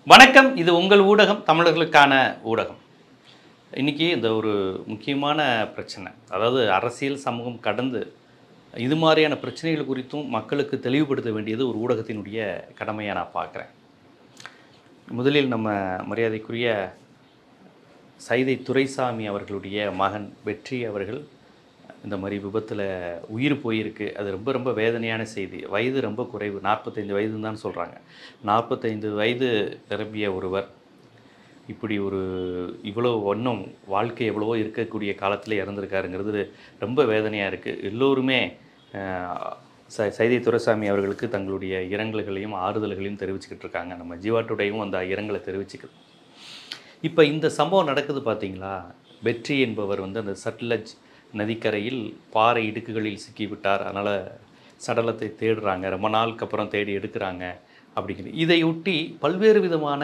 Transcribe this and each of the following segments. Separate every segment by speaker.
Speaker 1: வணக்கம். இது உங்கள் ஊடகம், தமிழர்களுக்கான ஊடகம். இன்றைக்கி இந்த ஒரு முக்கியமான பிரச்சனை, அதாவது அரசியல் சமூகம் கடந்து இது மாதிரியான பிரச்சனைகள் குறித்தும் மக்களுக்கு தெளிவுபடுத்த வேண்டியது ஒரு ஊடகத்தினுடைய கடமையாக நான் பார்க்குறேன். முதலில் நம்ம மரியாதைக்குரிய சைதை துரைசாமி அவர்களுடைய மகன் வெற்றி அவர்கள் இந்த மாதிரி விபத்தில் உயிர் போயிருக்கு. அது ரொம்ப ரொம்ப வேதனையான செய்தி. வயது ரொம்ப குறைவு, 45 வயதுன்னு தான் சொல்கிறாங்க. 45 வயது நிரம்பிய ஒருவர் இப்படி இவ்வளோ இன்னும் வாழ்க்கை எவ்வளவோ இருக்கக்கூடிய காலத்தில் இறந்துருக்காருங்கிறது ரொம்ப வேதனையாக இருக்குது. எல்லோருமே சைதை துரைசாமி அவர்களுக்கு தங்களுடைய இரங்கல்களையும் ஆறுதல்களையும் தெரிவிச்சுக்கிட்டு இருக்காங்க. நம்ம ஜீவா டுடேயும் அந்த இரங்கலை தெரிவிச்சுக்குது. இப்போ இந்த சம்பவம் நடக்குது பார்த்தீங்களா. வெற்றி என்பவர் அந்த சட்லஜ் நதிக்கரையில் பாறை இடுக்குகளில் சிக்கிவிட்டார். அதனால் சடலத்தை தேடுறாங்க, ரொம்ப நாளுக்கு அப்புறம் தேடி எடுக்கிறாங்க அப்படிங்கிறது. இதையொட்டி பல்வேறு விதமான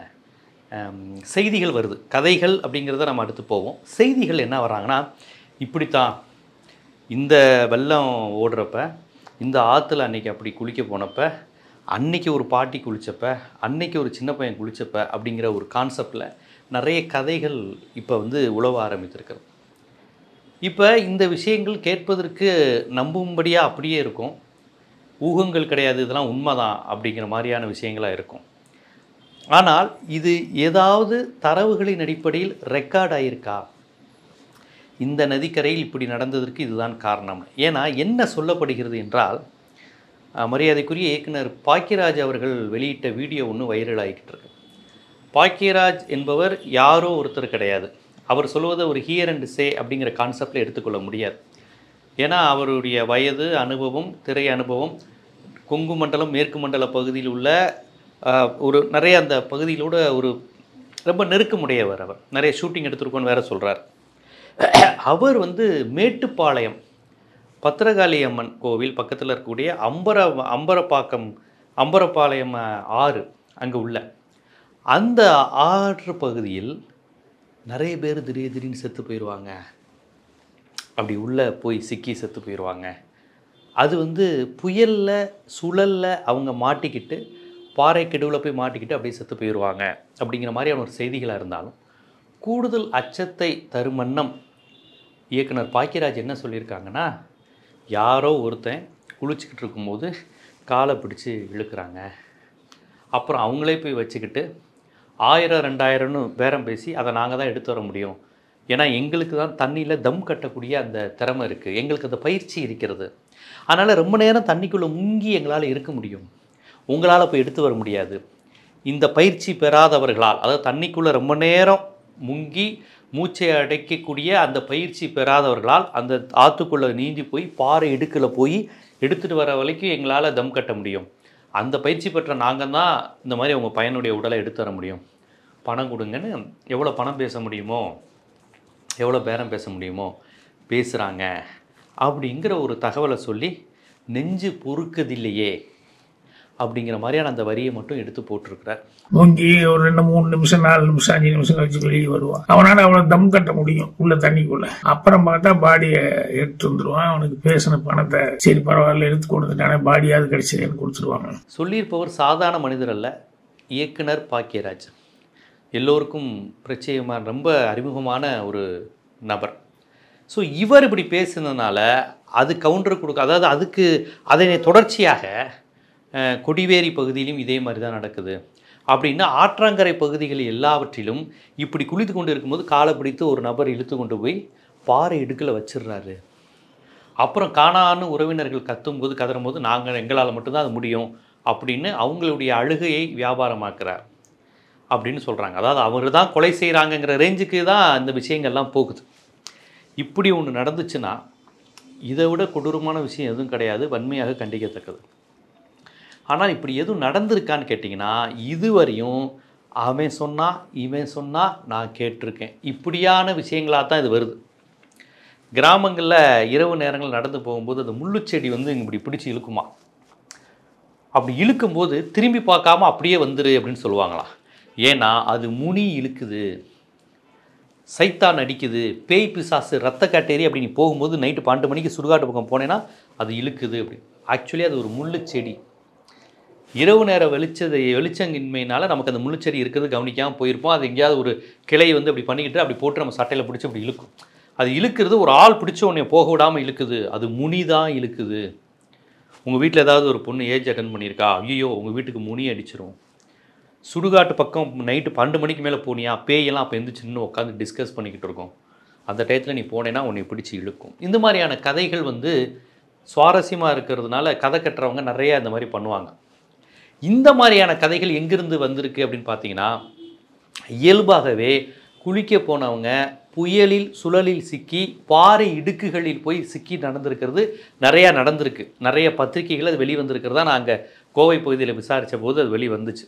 Speaker 1: செய்திகள் வருது. கதைகள் அப்படிங்கிறத நம்ம அடுத்து போவோம். செய்திகள் என்ன வர்றாங்கன்னா, இப்படித்தான் இந்த வெள்ளம் ஓடுறப்ப, இந்த ஆற்றுல அன்றைக்கி அப்படி குளிக்க போனப்ப, அன்றைக்கி ஒரு பாட்டி குளித்தப்ப, அன்றைக்கி ஒரு சின்ன பையன் குளித்தப்ப அப்படிங்கிற ஒரு கான்செப்டில் நிறைய கதைகள் இப்போ உலவ ஆரம்பித்திருக்கிறது. இப்போ இந்த விஷயங்கள் கேட்பதற்கு நம்பும்படியாக அப்படியே இருக்கும். ஊகங்கள் கிடையாது, இதெல்லாம் உண்மைதான் அப்படிங்கிற மாதிரியான விஷயங்களாக இருக்கும். ஆனால் இது ஏதாவது தரவுகளின் அடிப்படையில் ரெக்கார்ட் ஆகியிருக்கா? இந்த நதிக்கரையில் இப்படி நடந்ததற்கு இதுதான் காரணம். ஏன்னா என்ன சொல்லப்படுகிறது என்றால், மரியாதைக்குரிய இயக்குனர் பாக்கியராஜ் அவர்கள் வெளியிட்ட வீடியோ ஒன்று வைரல் ஆகிக்கிட்டு இருக்கு. பாக்கியராஜ் என்பவர் யாரோ ஒருத்தர் கிடையாது. அவர் சொல்வதை ஒரு ஹியர் அண்ட் சே அப்படிங்கிற கான்செப்டில் எடுத்துக்கொள்ள முடியாது. ஏன்னா அவருடைய வயது, அனுபவம், திரை அனுபவம், கொங்கு மண்டலம், மேற்கு மண்டல பகுதியில் உள்ள நிறைய அந்த பகுதியிலோட ரொம்ப நெருக்கமுடையவர். அவர் நிறைய ஷூட்டிங் எடுத்துருக்கோன்னு வேறு சொல்கிறார். அவர் மேட்டுப்பாளையம் பத்திரகாளி அம்மன் கோவில் பக்கத்தில் இருக்கக்கூடிய அம்பரப்பாளையம் ஆறு அங்கே உள்ள அந்த ஆற்று பகுதியில் நிறைய பேர் திடீர்னு செத்து போயிடுவாங்க. அப்படி உள்ளே போய் சிக்கி செத்து போயிடுவாங்க. அது புயலில் சுழலில் அவங்க மாட்டிக்கிட்டு, பாறை கெடுவில் போய் மாட்டிக்கிட்டு அப்படியே செத்து போயிடுவாங்க அப்படிங்கிற மாதிரியான ஒரு செய்திகளாக இருந்தாலும், கூடுதல் அச்சத்தை தரும் வண்ணம் இயக்குனர் பாக்கியராஜ் என்ன சொல்லியிருக்காங்கன்னா, யாரோ ஒருத்தன் குளிச்சுக்கிட்டு இருக்கும்போது காலை பிடிச்சி இழுக்கிறாங்க. அப்புறம் அவங்களே போய் வச்சுக்கிட்டு 1000 2000ன்னு பேரம் பேசி அதை நாங்கள் தான் எடுத்து வர முடியும். ஏன்னா எங்களுக்கு தான் தண்ணியில் தம் கட்டக்கூடிய அந்த திறமை இருக்குது, எங்களுக்கு அந்த பயிற்சி இருக்கிறது. அதனால் ரொம்ப நேரம் தண்ணிக்குள்ளே முங்கி எங்களால் இருக்க முடியும், உங்களால் போய் எடுத்து வர முடியாது. இந்த பயிற்சி பெறாதவர்களால், அதாவது தண்ணிக்குள்ளே ரொம்ப நேரம் முங்கி மூச்சை அடைக்கக்கூடிய அந்த பயிற்சி பெறாதவர்களால் அந்த ஆற்றுக்குள்ளே நீந்தி போய் பாறை இடுக்கில் போய் எடுத்துகிட்டு வர வரைக்கும் எங்களால் தம் கட்ட முடியும். அந்த பயிற்சி பெற்ற நாங்கள் தான் இந்த மாதிரி உங்கள் பையனுடைய உடலை எடுத்து தர முடியும், பணம் கொடுங்கன்னு எவ்வளோ பணம் பேச முடியுமோ, எவ்வளோ பேரம் பேச முடியுமோ பேசுகிறாங்க அப்படிங்கிற ஒரு தகவலை சொல்லி, நெஞ்சு பொறுக்குதில்லையே அப்படிங்கிற மாதிரியான அந்த வரியை மட்டும் எடுத்து போட்டிருக்கிறார்.
Speaker 2: மூங்கி ஒரு 2 3 நிமிஷம் 4 நிமிஷம் 5 நிமிஷம் கழிச்சு வெளியே வருவான். அவனால அவ்வளவு தம் கட்ட முடியும் உள்ள தண்ணிக்குள்ள. அப்புறம் பார்த்தா பாடியை எடுத்து வந்துடுவான். அவனுக்கு பேசின பணத்தை சரி பரவாயில்ல எடுத்து கொடுத்துட்டானே, பாடியாவது கிடைச்சதுன்னு கொடுத்துருவாங்க.
Speaker 1: சொல்லியிருப்பவர் சாதாரண மனிதர் அல்ல, இயக்குனர் பாக்கியராஜ். எல்லோருக்கும் பிரச்சயமாக ரொம்ப அறிமுகமான ஒரு நபர். ஸோ இவர் இப்படி பேசுனதுனால அது கவுண்டர் கொடுக்க, அதாவது அதனை தொடர்ச்சியாக கொடிவேரி பகுதியிலும் இதே மாதிரி தான் நடக்குது அப்படின்னா, ஆற்றங்கரை பகுதிகள் எல்லாவற்றிலும் இப்படி குளித்து கொண்டு இருக்கும்போது காலை பிடித்து ஒரு நபர் இழுத்து கொண்டு போய் பாறை இடுக்கில் வச்சிடுறாரு. அப்புறம் காணான்னு உறவினர்கள் கதறும்போது எங்களால் மட்டும்தான் அது முடியும் அப்படின்னு அவங்களுடைய அழுகையை வியாபாரமாக்குறார் அப்படின்னு சொல்கிறாங்க. அதாவது அவர் தான் கொலை செய்கிறாங்கங்கிற ரேஞ்சுக்கு தான் இந்த விஷயங்கள்லாம் போகுது. இப்படி ஒன்று நடந்துச்சுன்னா இதை விட கொடூரமான விஷயம் எதுவும் கிடையாது, வன்மையாக கண்டிக்கத்தக்கது. ஆனால் இப்படி எதுவும் நடந்திருக்கான்னு கேட்டிங்கன்னா, இதுவரையும் அவன் சொன்னா இவன் சொன்னா நான் கேட்டிருக்கேன், இப்படியான விஷயங்களாக தான் இது வருது. கிராமங்களில் இரவு நேரங்கள் நடந்து போகும்போது அந்த முள்ளுச்செடி இப்படி பிடிச்சி இழுக்குமா, அப்படி இழுக்கும்போது திரும்பி பார்க்காம அப்படியே வந்துரு அப்படின்னு சொல்லுவாங்களா. ஏன்னா அது முனி இழுக்குது, சைத்தான் அடிக்குது, பேய் பிசாசு ரத்த காட்டேரி அப்படி நீ போகும்போது நைட்டு 12 மணிக்கு சுடுகாட்டு பக்கம் போனேன்னா அது இழுக்குது அப்படி. ஆக்சுவலி அது ஒரு முள்ளு செடி. இரவு நேர வெளிச்சங்கின்மையினால நமக்கு அந்த முள்ளுச்செடி இருக்கிறது கவனிக்காமல் போயிருப்போம். அது எங்கேயாவது ஒரு கிளை வந்து அப்படி பண்ணிக்கிட்டு அப்படி போட்டு நம்ம சட்டையில் பிடிச்சி அப்படி இழுக்கும். அது இழுக்கிறது ஒரு ஆள் பிடிச்ச உடனே போக விடாமல் இழுக்குது. அது முனி தான் இழுக்குது. உங்கள் வீட்டில் ஏதாவது ஒரு பொண்ணு ஏஜ் அட்டன் பண்ணியிருக்கா, ஐயோ உங்கள் வீட்டுக்கு முனி அடிச்சிரும். சுடுகாட்டு பக்கம் நைட்டு 12 மணிக்கு மேலே போனியா, பேயெல்லாம் அப்போ எந்திரிச்சு நின்று உட்காந்து டிஸ்கஸ் பண்ணிக்கிட்டு இருக்கோம். அந்த டயத்தில் நீ போனேன்னா உன்னை பிடிச்சி இழுக்கும். இந்த மாதிரியான கதைகள் வந்து சுவாரஸ்யமாக இருக்கிறதுனால கதை கட்டுறவங்க நிறைய இந்த மாதிரி பண்ணுவாங்க. இந்த மாதிரியான கதைகள் எங்கிருந்து வந்திருக்கு அப்படின்னு பார்த்தீங்கன்னா, இயல்பாகவே குளிக்க போனவங்க புயலில் சுழலில் சிக்கி பாறை இடுக்குகளில் போய் சிக்கி நடந்திருக்கிறது நிறையா நடந்திருக்கு. நிறைய பத்திரிகைகள் அது வெளிவந்திருக்கிறதா நான் அங்கே கோவை பகுதியில் விசாரித்த போது அது வெளிவந்துச்சு.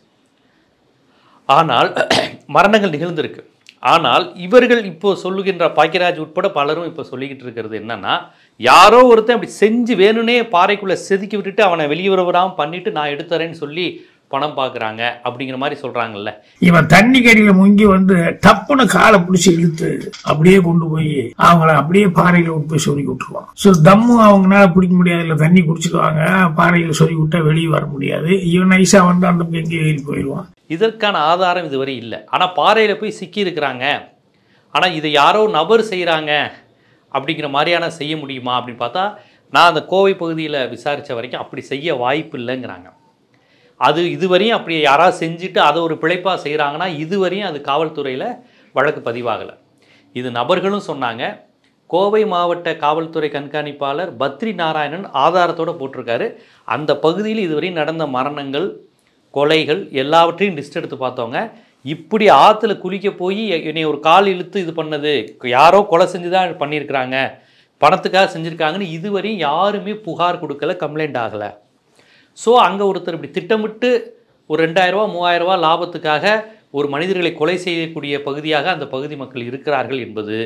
Speaker 1: ஆனால் மரணங்கள் நிகழ்ந்திருக்கு. ஆனால் இவர்கள் இப்போ சொல்லுகின்ற பாக்கியராஜ் உட்பட பலரும் இப்போ சொல்லிக்கிட்டு இருக்கிறது என்னன்னா, யாரோ ஒருத்தன் அப்படி செஞ்சு வேணும்னே பாறைக்குள்ளே செதுக்கி விட்டுட்டு அவனை வெளியுறவுடாமல் பண்ணிட்டு நான் எடுத்துறேன்னு சொல்லி பணம் பார்க்குறாங்க அப்படிங்கிற மாதிரி சொல்கிறாங்கல்ல.
Speaker 2: இவன் தண்ணி கடியில் முங்கி வந்து டப்புன்னு காலை பிடிச்சி இழுத்து அப்படியே கொண்டு போய் அவங்கள அப்படியே பாறையில விட்டு போய் சொருகி விட்டுருவான். ஸோ தம்மு அவங்களால பிடிக்க முடியாது, இல்லை தண்ணி குடிச்சிடுவாங்க, பாறையில சொருகி விட்டா வெளியே வர முடியாது. இவன் நைஸா வந்து அந்த எங்கேயும் ஏறி போயிடுவான்.
Speaker 1: இதற்கான ஆதாரம் இதுவரை இல்லை. ஆனால் பாறையில் போய் சிக்கி இருக்கிறாங்க. ஆனால் இதை யாரோ நபர் செய்கிறாங்க அப்படிங்கிற மாதிரியான செய்ய முடியுமா அப்படின்னு பார்த்தா, நான் அந்த கோவை பகுதியில் விசாரித்த வரைக்கும் அப்படி செய்ய வாய்ப்பு இல்லைங்கிறாங்க. அது இதுவரையும் அப்படி யாராவது செஞ்சுட்டு அதை ஒரு பிழைப்பாக செய்கிறாங்கன்னா இதுவரையும் அது காவல்துறையில் வழக்கு பதிவாகலை. இது நபர்களும் சொன்னாங்க. கோவை மாவட்ட காவல்துறை கண்காணிப்பாளர் பத்ரி நாராயணன் ஆதாரத்தோடு போட்டிருக்காரு. அந்த பகுதியில் இதுவரையும் நடந்த மரணங்கள், கொலைகள் எல்லாவற்றையும் லிஸ்ட் எடுத்து பார்த்தவங்க, இப்படி ஆற்றுல குளிக்க போய் என்னை ஒரு கால் இழுத்து இது பண்ணது யாரோ கொலை செஞ்சு தான் பண்ணியிருக்கிறாங்க, பணத்துக்காக செஞ்சுருக்காங்கன்னு இதுவரையும் யாருமே புகார் கொடுக்கல, கம்ப்ளைண்ட் ஆகலை. ஸோ அங்கே ஒருத்தர் இப்படி திட்டமிட்டு ஒரு 2000 ரூபா 3000 ரூபா லாபத்துக்காக ஒரு மனிதர்களை கொலை செய்யக்கூடிய பகுதியாக அந்த பகுதி மக்கள் இருக்கிறார்கள் என்பது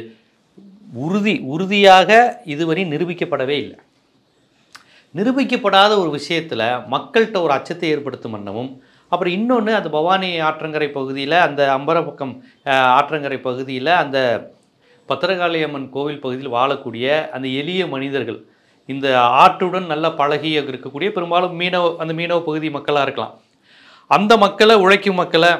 Speaker 1: உறுதியாக இதுவரை நிரூபிக்கப்படவே இல்லை. நிரூபிக்கப்படாத ஒரு விஷயத்தில் மக்கள்கிட்ட ஒரு அச்சத்தை ஏற்படுத்தும் வண்ணமும், அப்புறம் இன்னொன்று அந்த பவானி ஆற்றங்கரை பகுதியில், அந்த அம்பரப்பக்கம் ஆற்றங்கரை பகுதியில், அந்த பத்திரகாளியம்மன் கோவில் பகுதியில் வாழக்கூடிய அந்த எளிய மனிதர்கள், இந்த ஆற்றுடன் நல்லா பழகி இருக்கக்கூடிய பெரும்பாலும் மீனவ பகுதி மக்களாக இருக்கலாம். அந்த மக்களை, உழைக்கும் மக்களை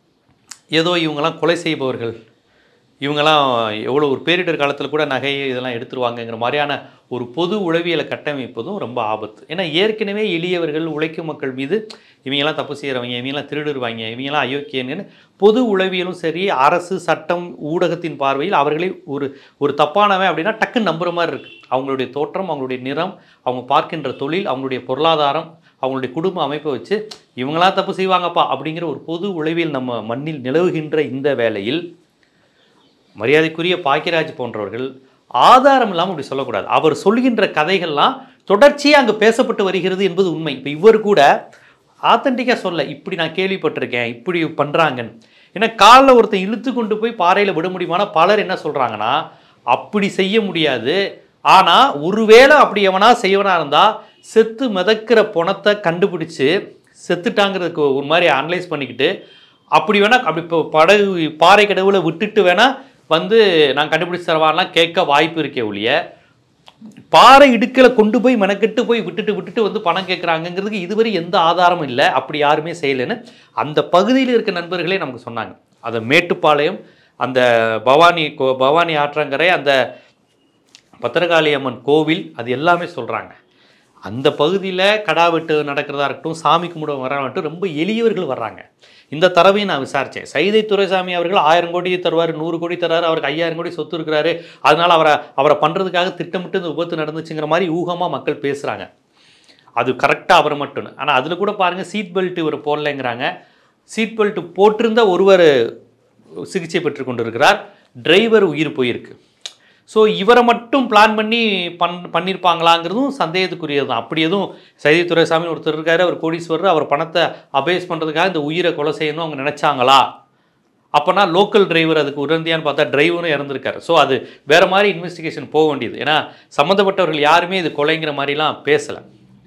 Speaker 1: ஏதோ இவங்கெல்லாம் கொலை செய்பவர்கள், இவங்கெல்லாம் எவ்வளோ ஒரு பேரிடர் காலத்தில் கூட நகை இதெல்லாம் எடுத்துருவாங்கங்கிற மாதிரியான ஒரு பொது உளவியலை கட்டமைப்பதும் ரொம்ப ஆபத்து. ஏன்னா ஏற்கனவே எளியவர்கள், உழைக்கும் மக்கள் மீது இவங்கெல்லாம் தப்பு செய்கிறவங்க, இவங்கெல்லாம் திருடுருவாங்க, இவங்கெல்லாம் அயோக்கியன்னு பொது உளவியலும் சரி, அரசு சட்டம் ஊடகத்தின் பார்வையில் அவர்களை ஒரு தப்பானவன் அப்படின்னா டக்குன்னு நம்புகிற மாதிரி இருக்குது. அவங்களுடைய தோற்றம், அவங்களுடைய நிறம், அவங்க பார்க்கின்ற தொழில், அவங்களுடைய பொருளாதாரம், அவங்களுடைய குடும்ப அமைப்பை வச்சு இவங்களாம் தப்பு செய்வாங்கப்பா அப்படிங்கிற ஒரு பொது உளவியல் நம்ம மண்ணில் நிலவுகின்ற இந்த வேளையில் மரியாதைக்குரிய பாக்கியராஜ் போன்றவர்கள் ஆதாரம் இல்லாமல் இப்படி சொல்லக்கூடாது. அவர் சொல்கின்ற கதைகள்லாம் தொடர்ச்சியாக அங்கே பேசப்பட்டு வருகிறது என்பது உண்மை. இப்போ இவர் கூட ஆத்தென்டிக்காக சொல்ல, இப்படி நான் கேள்விப்பட்டிருக்கேன், இப்படி பண்ணுறாங்கன்னு. ஏன்னா காலில் ஒருத்தன் இழுத்து கொண்டு போய் பாறையில் விட முடியுமானா பலர் என்ன சொல்கிறாங்கன்னா, அப்படி செய்ய முடியாது. ஆனால் ஒருவேளை அப்படி எவனா செய்வனா இருந்தால் செத்து மிதக்கிற பணத்தை கண்டுபிடிச்சி செத்துட்டாங்கிறதுக்கு ஒரு மாதிரி அனலைஸ் பண்ணிக்கிட்டு, அப்படி வேணால் அப்படி இப்போ பாறை கடவுளை விட்டுட்டு வேணால் வந்து நான் கண்டுபிடிச்சி தரவாரெலாம் கேட்க வாய்ப்பு இருக்கே ஒழிய, பாறை இடுக்கலை கொண்டு போய் மெனக்கெட்டு போய் விட்டுட்டு வந்து பணம் கேட்குறாங்கிறதுக்கு இதுவரை எந்த ஆதாரமும் இல்லை. அப்படி யாருமே செய்யலைன்னு அந்த பகுதியில் இருக்க நண்பர்களே நமக்கு சொன்னாங்க. அந்த மேட்டுப்பாளையம், அந்த பவானி ஆற்றங்கரை, அந்த பத்திரகாளியம்மன் கோவில், அது எல்லாமே சொல்கிறாங்க. அந்த பகுதியில் கடா வெட்டு நடக்கிறதா இருக்கட்டும், சாமி கும்பிட வராங்கட்டும், ரொம்ப எளியவர்கள் வர்றாங்க. இந்த தரவையும் நான் விசாரித்தேன். சைதை துரைசாமி அவர்கள் 1000 கோடி தருவார், 100 கோடி தருவார், அவருக்கு 5000 கோடி சொத்து இருக்கிறாரு, அதனால் அவரை பண்ணுறதுக்காக திட்டமிட்டு இந்த விபத்து நடந்துச்சுங்கிற மாதிரி ஊகமாக மக்கள் பேசுகிறாங்க. அது கரெக்டாக அவர் மட்டும். ஆனால் அதில் கூட பாருங்கள், சீட் பெல்ட் இவர் போடலைங்கிறாங்க. சீட் பெல்ட் போட்டிருந்த ஒருவர் சிகிச்சை பெற்று கொண்டு இருக்கிறார், டிரைவர் உயிர் போயிருக்கு. ஸோ இவரை மட்டும் பிளான் பண்ணி பண்ணியிருப்பாங்களாங்கிறதும் சந்தேகத்துக்குரியது தான். அப்படி எதுவும் சைதை துரைசாமி ஒருத்தர் இருக்காரு, அவர் கோடீஸ்வரர், அவர் பணத்தை அபேஸ் பண்ணுறதுக்காக இந்த உயிரை கொலை செய்யணும் அவங்க நினச்சாங்களா? அப்போனா லோக்கல் டிரைவர் அதுக்கு உடனடியான்னு பார்த்தா டிரைவரும் இறந்துருக்காரு. ஸோ அது வேறு மாதிரி இன்வெஸ்டிகேஷன் போக வேண்டியது. ஏன்னா சம்மந்தப்பட்டவர்கள் யாருமே இது கொலைங்கிற மாதிரிலாம் பேசலை.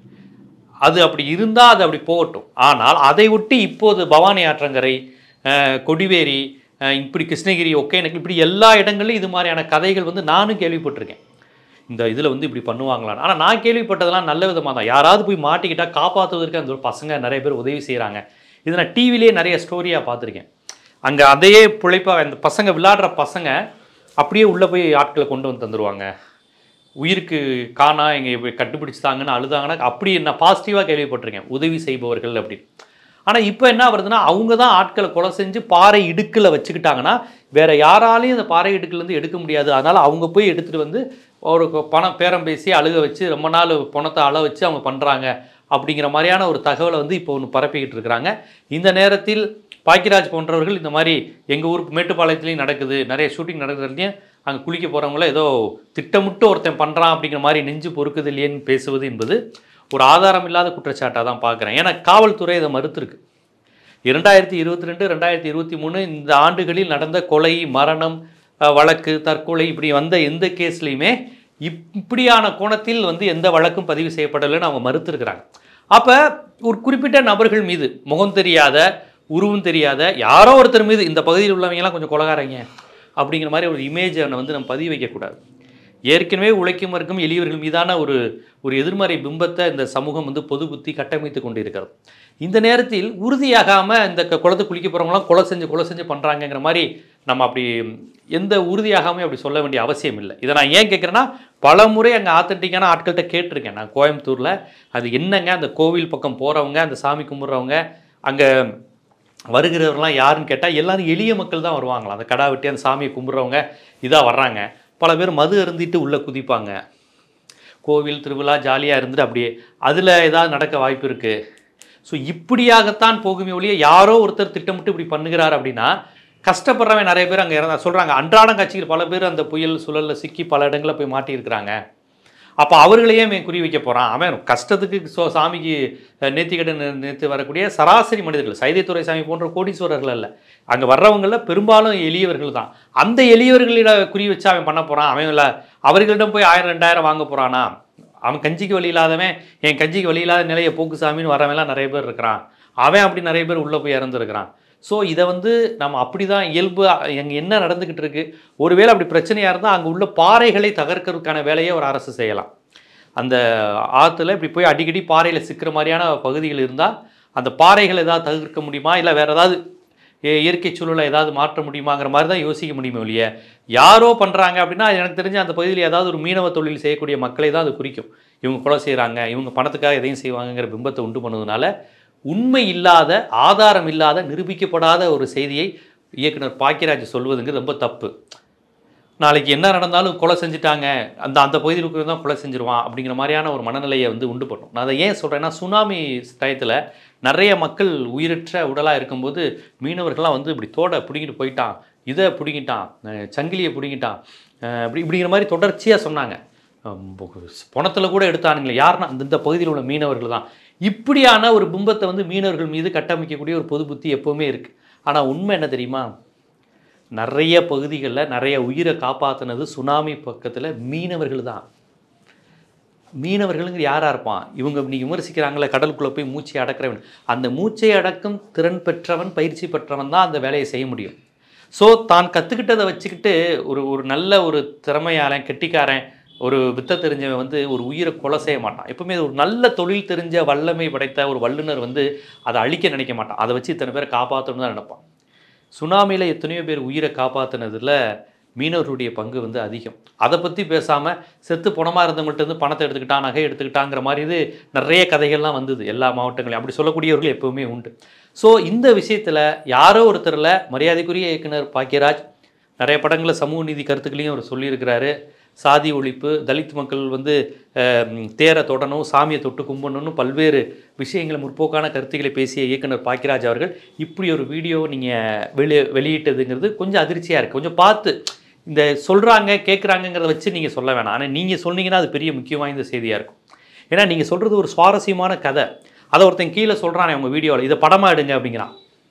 Speaker 1: அது அப்படி இருந்தால் அது அப்படி போகட்டும். ஆனால் அதை ஒட்டி இப்போது பவானி ஆற்றங்கரை, கொடிவேரி, இப்படி கிருஷ்ணகிரி, ஒகேனக்கல், இப்படி எல்லா இடங்கள்லையும் இது மாதிரியான கதைகள் வந்து நானும் கேள்விப்பட்டிருக்கேன். இந்த இதில் வந்து இப்படி பண்ணுவாங்களான்னு. ஆனால் நான் கேள்விப்பட்டதெல்லாம் நல்ல விதமாக தான். யாராவது போய் மாட்டிக்கிட்டால் காப்பாற்றுவதற்கு அந்த பசங்க நிறைய பேர் உதவி செய்கிறாங்க. இதை நான் டிவிலே நிறைய ஸ்டோரியாக பார்த்துருக்கேன். அங்கே அதையே பிழைப்பாக அந்த பசங்க விளையாடுற பசங்க அப்படியே உள்ளே போய் ஆட்களை கொண்டு வந்து தந்துடுவாங்க. உயிருக்கு காணா எங்கே கண்டுபிடிச்சிட்டாங்கன்னு அழுதாங்கன்னா அப்படி நான் பாசிட்டிவாக கேள்விப்பட்டிருக்கேன், உதவி செய்பவர்கள் அப்படி. ஆனால் இப்போ என்ன வருதுன்னா, அவங்க தான் ஆட்களை கொலை செஞ்சு பாறை இடுக்கில் வச்சுக்கிட்டாங்கன்னா வேறு யாராலையும் அந்த பாறை இடுக்கிலேருந்து எடுக்க முடியாது. அதனால் அவங்க போய் எடுத்துகிட்டு வந்து ஒரு பணம் பேரம் பேசி அழுக வச்சு ரொம்ப நாள் பணத்தை அள வச்சு அவங்க பண்ணுறாங்க அப்படிங்கிற மாதிரியான ஒரு தகவலை வந்து இப்போ ஒன்று பரப்பிக்கிட்டு இருக்கிறாங்க. இந்த நேரத்தில் பாக்கியராஜ் போன்றவர்கள் இந்த மாதிரி எங்கள் ஊர் மேட்டுப்பாளையத்துலேயும் நடக்குது, நிறைய ஷூட்டிங் நடக்கிறதுலையும் அங்கே குளிக்க போகிறவங்கள ஏதோ திட்டமிட்டு ஒருத்தன் பண்ணுறான் அப்படிங்கிற மாதிரி நெஞ்சு பொறுக்குது இல்லையேன்னு பேசுவது என்பது ஒரு ஆதாரம் இல்லாத குற்றச்சாட்டாக தான் பார்க்குறேன். ஏன்னா காவல்துறை இதை மறுத்துருக்கு. 2022 2023 இந்த ஆண்டுகளில் நடந்த கொலை, மரணம், வழக்கு, தற்கொலை இப்படி வந்த எந்த கேஸ்லையுமே இப்படியான கோணத்தில் வந்து எந்த வழக்கும் பதிவு செய்யப்படலைன்னு அவங்க மறுத்துருக்குறாங்க. அப்போ ஒரு குறிப்பிட்ட நபர்கள் மீது முகம் தெரியாத, உருவம் தெரியாத யாரோ ஒருத்தர் மீது இந்த பகுதியில் உள்ளவங்கலாம் கொஞ்சம் கொலகாரங்க அப்படிங்கிற மாதிரி ஒரு இமேஜை வந்து நம்ம பதிவு வைக்கக்கூடாது. ஏற்கனவே உழைக்கும் வர்க்கம் எளியவர்கள் மீதான ஒரு எதிர்மறை பிம்பத்தை இந்த சமூகம் வந்து பொது புத்தி கட்டமைத்து கொண்டு இருக்கிறது. இந்த நேரத்தில் உறுதியாகாமல் இந்த குளத்தை குளிக்க போகிறவங்களாம் கொலை செஞ்சு பண்ணுறாங்கங்கிற மாதிரி நம்ம அப்படி எந்த உறுதியாகாமல் அப்படி சொல்ல வேண்டிய அவசியம் இல்லை. இதை நான் ஏன் கேட்குறேன்னா, பல முறை அங்கே ஆத்தென்டிக்கான ஆட்கள்கிட்ட கேட்டிருக்கேன். நான் கோயம்புத்தூரில் அது என்னங்க அந்த கோவில் பக்கம் போகிறவங்க, அந்த சாமி கும்பிட்றவங்க, அங்கே வருகிறவர்கள்லாம் யாருன்னு கேட்டால் எல்லாரும் எளிய மக்கள் தான் வருவாங்களாம். அந்த கடா வெட்டி அந்த சாமியை கும்பிட்றவங்க இதாக வர்றாங்க. பல பேர் மது அருந்திட்டு உள்ளே குதிப்பாங்க. கோவில் திருவிழா ஜாலியாக இருந்துட்டு அப்படியே அதில் ஏதாவது நடக்க வாய்ப்பு இருக்குது. ஸோ இப்படியாகத்தான் போகுமே ஒழிய யாரோ ஒருத்தர் திட்டமிட்டு இப்படி பண்ணுகிறார் அப்படின்னா கஷ்டப்படுறவன் நிறைய பேர் அங்கே இறந்தா சொல்கிறாங்க. அன்றாடம் காட்சிகள் பல பேர் அந்த புயல் சுழலில் சிக்கி பல இடங்களில் போய் மாட்டியிருக்கிறாங்க. அப்போ அவர்களையே அவன் குறி வைக்க போகிறான். அவன் கஷ்டத்துக்கு சாமிக்கு நேர்த்தி வரக்கூடிய சராசரி மனிதர்கள், சைதைத்துறை சாமி போன்ற கோடீஸ்வரர்கள் அல்ல, அங்கே வர்றவங்களில் பெரும்பாலும் எளியவர்கள் தான். அந்த எளியவர்களிட குறி வச்சு அவன் பண்ண போகிறான். அவன் இல்லை அவர்களிடம் போய் 1000 2000 வாங்க போகிறானா? அவன் கஞ்சிக்கு வழி இல்லாதவன் என் கஞ்சிக்கு வழி இல்லாத நிலையை போக்கு சாமின்னு வரவெல்லாம் நிறைய பேர் இருக்கிறான். அவன் அப்படி நிறைய பேர் உள்ளே போய் இறந்துருக்கிறான். ஸோ இதை வந்து நம்ம அப்படி தான் இயல்பு அங்கே என்ன நடந்துக்கிட்டு இருக்குது. ஒருவேளை அப்படி பிரச்சனையாக இருந்தால் அங்கே உள்ள பாறைகளை தகர்க்கிறதுக்கான வேலையை ஒரு அரசு செய்யலாம். அந்த ஆற்றுல இப்படி போய் அடிக்கடி பாறையில் சிக்கிற மாதிரியான பகுதிகள் இருந்தால் அந்த பாறைகளை ஏதாவது தவிர்க்க முடியுமா, இல்லை வேறு ஏதாவது இயற்கை சூழலை ஏதாவது மாற்ற முடியுமாங்கிற மாதிரி தான் யோசிக்க முடியுமே ஒழிய யாரோ பண்ணுறாங்க அப்படின்னா எனக்கு தெரிஞ்சு அந்த பகுதியில் ஏதாவது ஒரு மீனவ தொழில் செய்யக்கூடிய மக்களை தான் அது குறிக்கும். இவங்க கொலை செய்கிறாங்க, இவங்க பணத்துக்காக எதையும் செய்வாங்கங்கிற பிம்பத்தை உண்டு பண்ணுவதனால உண்மை இல்லாத, ஆதாரம் இல்லாத, நிரூபிக்கப்படாத ஒரு செய்தியை இயக்குனர் பாக்கியராஜ் சொல்வதுங்கிறது ரொம்ப தப்பு. நாளைக்கு என்ன நடந்தாலும் கொலை செஞ்சுட்டாங்க, அந்த பகுதியில் இருக்கிறது தான் கொலை செஞ்சுருவான் அப்படிங்கிற மாதிரியான ஒரு மனநிலையை வந்து உண்டு பண்ணும். நான் அதை ஏன் சொல்கிறேன்னா, சுனாமி டயத்தில் நிறைய மக்கள் உயிரற்ற உடலாக இருக்கும்போது மீனவர்கள்லாம் வந்து இப்படி தோடை பிடிங்கிட்டு போயிட்டான், இதை பிடிங்கிட்டான், சங்கிலியை பிடிங்கிட்டான், இப்படிங்கிற மாதிரி தொடர்ச்சியாக சொன்னாங்க. பணத்தில் கூட எடுத்தானுங்களே யாருன்னா இந்த பகுதியில் உள்ள மீனவர்கள் தான். இப்படியான ஒரு பிம்பத்தை வந்து மீனவர்கள் மீது கட்டமைக்கக்கூடிய ஒரு பொது புத்தி எப்போவுமே இருக்குது. ஆனால் உண்மை என்ன தெரியுமா, நிறைய பகுதிகளில் நிறைய உயிரை காப்பாற்றினது சுனாமி பக்கத்தில் மீனவர்கள் தான். மீனவர்களுங்கிற யாராக இருப்பான்? இவங்க நீங்கள் விமர்சிக்கிறாங்களே கடலுக்குள்ளே போய் மூச்சை அடக்கிறவன், அந்த மூச்சை அடக்கும் திறன் பெற்றவன், பயிற்சி பெற்றவன் தான் அந்த வேலையை செய்ய முடியும். ஸோ தான் கற்றுக்கிட்டதை வச்சுக்கிட்டு ஒரு நல்ல ஒரு திறமையாளன், கெட்டிக்காரன், ஒரு வித்தை தெரிஞ்சவன் வந்து ஒரு உயிரை கொலை செய்ய மாட்டான். எப்பவுமே ஒரு நல்ல தொழில் தெரிஞ்ச வல்லமை படைத்த ஒரு வல்லுநர் வந்து அதை அழிக்க நினைக்க மாட்டான். அதை வச்சு இத்தனை பேரை காப்பாற்றணும்னு தான் நினைப்பான். சுனாமியில் எத்தனையோ பேர் உயிரை காப்பாற்றினதில் மீனவர்களுடைய பங்கு வந்து அதிகம். அதை பற்றி பேசாமல் செத்து பணமாக இருந்தவங்கள்ட்ட இருந்து பணத்தை எடுத்துக்கிட்டான், நகை எடுத்துக்கிட்டாங்கிற மாதிரி இது நிறைய கதைகள்லாம் வந்தது எல்லா மாவட்டங்களையும். அப்படி சொல்லக்கூடியவர்கள் எப்போவுமே உண்டு. ஸோ இந்த விஷயத்தில் யாரோ ஒருத்தரில் மரியாதைக்குரிய இயக்குனர் பாக்கியராஜ் நிறைய படங்களில் சமூக நீதி கருத்துக்களையும் அவர் சொல்லியிருக்கிறாரு. சாதி ஒழிப்பு, தலித் மக்கள் வந்து தேரை தொடணும், சாமியை தொட்டு கும்பிடணும்னு பல்வேறு விஷயங்களை முற்போக்கான கருத்துக்களை பேசிய இயக்குனர் பாக்கியராஜ் அவர்கள் இப்படி ஒரு வீடியோ நீங்கள் வெளியிட்டதுங்கிறது கொஞ்சம் அதிர்ச்சியாக இருக்குது. கொஞ்சம் பார்த்து இந்த சொல்கிறாங்க கேட்குறாங்கங்கிறத வச்சு நீங்கள் சொல்ல வேணாம். ஆனால் நீங்கள் சொன்னீங்கன்னா அது பெரிய முக்கிய வாய்ந்த செய்தியாக இருக்கும். ஏன்னா நீங்கள் சொல்கிறது ஒரு சுவாரஸ்யமான கதை, அதை ஒருத்தன் கீழே சொல்கிறானே அவங்க வீடியோவில், இதை படமாக எடுங்க அப்படிங்கிறான்.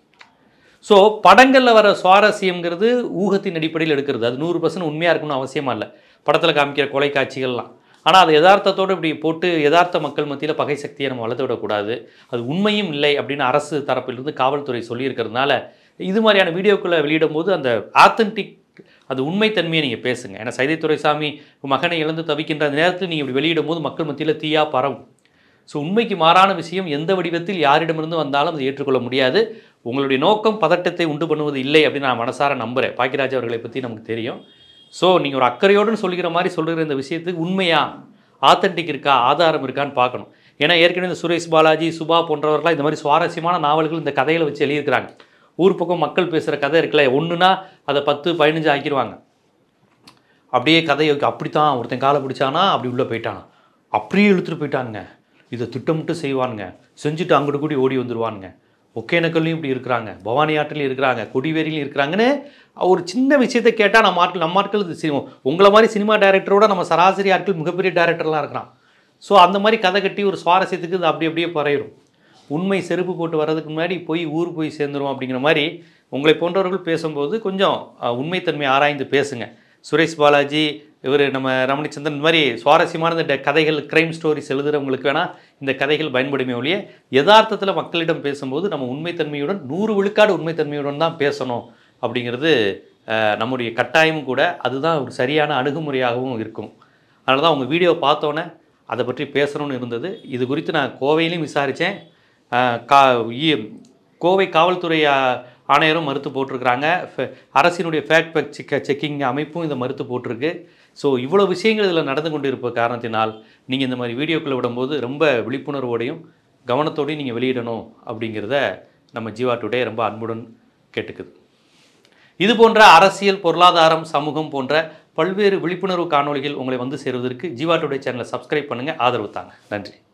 Speaker 1: ஸோ படங்களில் வர சுவாரஸ்யங்கிறது ஊகத்தின் அடிப்படையில் எடுக்கிறது. அது 100% உண்மையாக இருக்கணும்னு அவசியமாக இல்லை. படத்தில் காமிக்கிற கொலை காட்சிகள்லாம், ஆனால் அது யதார்த்தத்தோடு இப்படி போட்டு யதார்த்த மக்கள் மத்தியில் பகை சக்தியை நம்ம வளர்த்து விடக்கூடாது. அது உண்மையும் இல்லை அப்படின்னு அரசு தரப்பிலிருந்து காவல்துறை சொல்லியிருக்கிறதுனால இது மாதிரியான வீடியோக்களை வெளியிடும் போது அந்த ஆத்தென்டிக் அது உண்மைத்தன்மையை நீங்கள் பேசுங்க. ஏன்னா சைதை துரைசாமி மகனை இழந்து தவிக்கின்ற அந்த நேரத்தில் நீங்கள் இப்படி வெளியிடும் போது மக்கள் மத்தியில் தீயா பரவும். ஸோ உண்மைக்கு மாறான விஷயம் எந்த வடிவத்தில் யாரிடமிருந்து வந்தாலும் அதை ஏற்றுக்கொள்ள முடியாது. உங்களுடைய நோக்கம் பதட்டத்தை உண்டு பண்ணுவது இல்லை அப்படின்னு நான் மனசார நம்புகிறேன். பாக்கியராஜ் அவர்களை பற்றி நமக்கு தெரியும். ஸோ நீங்கள் ஒரு அக்கறையோடு சொல்கிற மாதிரி சொல்கிற இந்த விஷயத்துக்கு உண்மையா, ஆத்தென்டிக் இருக்கா, ஆதாரம் இருக்கான்னு பார்க்கணும். ஏன்னா ஏற்கனவே இந்த சுரேஷ் பாலாஜி, சுபா போன்றவர்களாம் இந்த மாதிரி சுவாரஸ்யமான நாவல்கள் இந்த கதைகளை வச்சு எழுதியிருக்கிறாங்க. ஊர் பக்கம் மக்கள் பேசுகிற கதை இருக்குல்ல, ஒன்றுனா அதை 10, 15 ஆக்கிடுவாங்க. அப்படியே கதையை அப்படித்தான் ஒருத்தன் காலை பிடிச்சானா அப்படி உள்ளே போயிட்டானா, அப்படியே இழுத்துட்டு போயிட்டானுங்க, இதை திட்டமிட்டு செய்வானுங்க, செஞ்சுட்டு அங்கிட்டு கூடி ஓடி வந்துடுவானுங்க. ஒகேனக்கல்லையும் இப்படி இருக்கிறாங்க, பவானி ஆற்றிலையும் இருக்கிறாங்க, கொடிவேரிலையும் இருக்கிறாங்கன்னு ஒரு சின்ன விஷயத்தை கேட்டால் நம்ம ஆட்கள் இது உங்களை மாதிரி சினிமா டைரக்டரோட நம்ம சராசரி ஆட்கள் மிகப்பெரிய டைரக்டர்லாம் இருக்கிறான். ஸோ அந்த மாதிரி கதை கட்டி ஒரு சுவாரஸ்யத்துக்கு இது அப்படியே பறையிடும். உண்மை செருப்பு போட்டு வர்றதுக்கு முன்னாடி ஊர் போய் சேர்ந்துடும் அப்படிங்கிற மாதிரி உங்களை போன்றவர்கள் பேசும்போது கொஞ்சம் உண்மைத்தன்மை ஆராய்ந்து பேசுங்க. சுரேஷ் பாலாஜி, இவர் நம்ம ரமணிச்சந்திரன், இந்த மாதிரி சுவாரஸ்யமான இந்த கதைகள், க்ரைம் ஸ்டோரிஸ் எழுதுகிறவங்களுக்கு வேணால் இந்த கதைகள் பயன்படுமே ஒழிய யதார்த்தத்தில் மக்களிடம் பேசும்போது நம்ம உண்மைத்தன்மையுடன் 100 விழுக்காடு உண்மைத்தன்மையுடன் தான் பேசணும் அப்படிங்கிறது நம்முடைய கட்டாயமும் கூட. அதுதான் ஒரு சரியான அணுகுமுறையாகவும் இருக்கும். அதனால தான் உங்கள் வீடியோவை பார்த்தோன்னே அதை பற்றி பேசணும்னு இருந்தது. இது குறித்து நான் கோவையிலையும் விசாரித்தேன். கோவை காவல்துறை ஆணையரும் மறுத்து போட்டிருக்கிறாங்க. அரசினுடைய ஃபேக்ட் செக்கிங் அமைப்பும் இதை மறுத்து போட்டிருக்கு. ஸோ இவ்வளோ விஷயங்கள் இதில் நடந்து கொண்டு இருப்ப காரணத்தினால் நீங்கள் இந்த மாதிரி வீடியோக்களை விடும்போது ரொம்ப விழிப்புணர்வோடையும் கவனத்தோடையும் நீங்கள் வெளியிடணும் அப்படிங்கிறத நம்ம ஜீவா டுடே ரொம்ப அன்புடன் கேட்டுக்குது. இது போன்ற அரசியல், பொருளாதாரம், சமூகம் போன்ற பல்வேறு விழிப்புணர்வு காணொளிகள் உங்களை வந்து சேருவதற்கு ஜீவா டுடே சேனலை சப்ஸ்கிரைப் பண்ணுங்கள், ஆதரவு தாங்க. நன்றி.